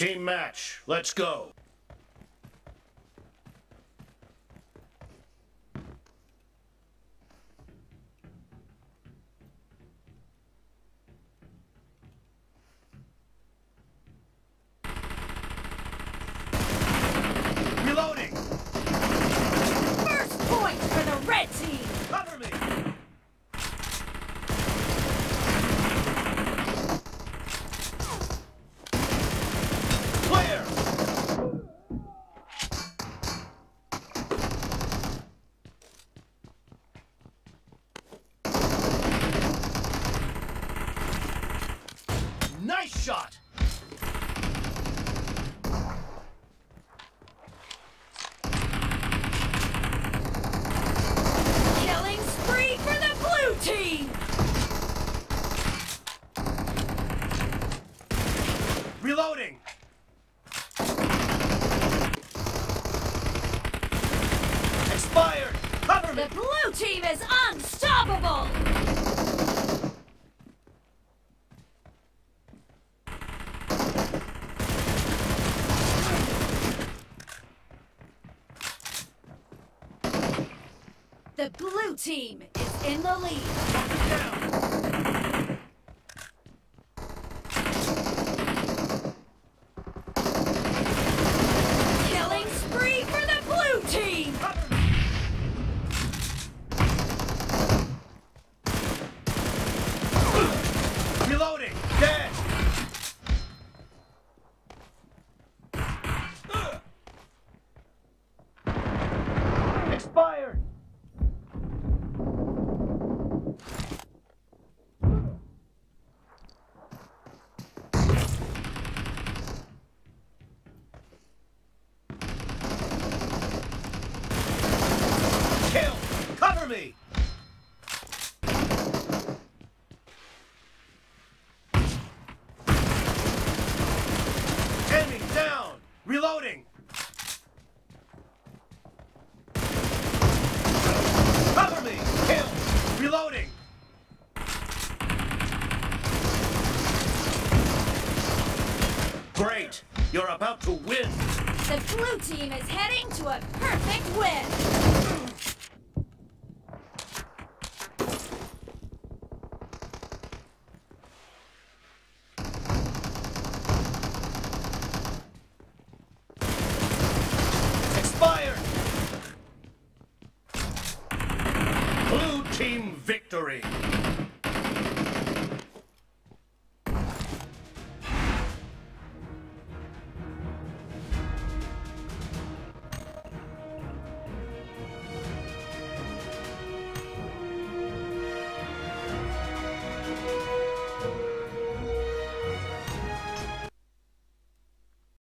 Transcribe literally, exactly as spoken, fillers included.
Team match, let's go. Reloading! First point for the red team! Cover me! Clear! Nice shot! Killing spree for the blue team! Reloading! Expired! Cover me! The blue team is unstoppable! The blue team is in the lead. Down! Killing spree for the blue team! Cover me! Reloading! Dead! Expired! Kill! Cover me! Enemy down! Reloading! Cover me! Kill! Reloading! Great! You're about to win! The blue team is heading to a perfect win! Expired! Blue team victory!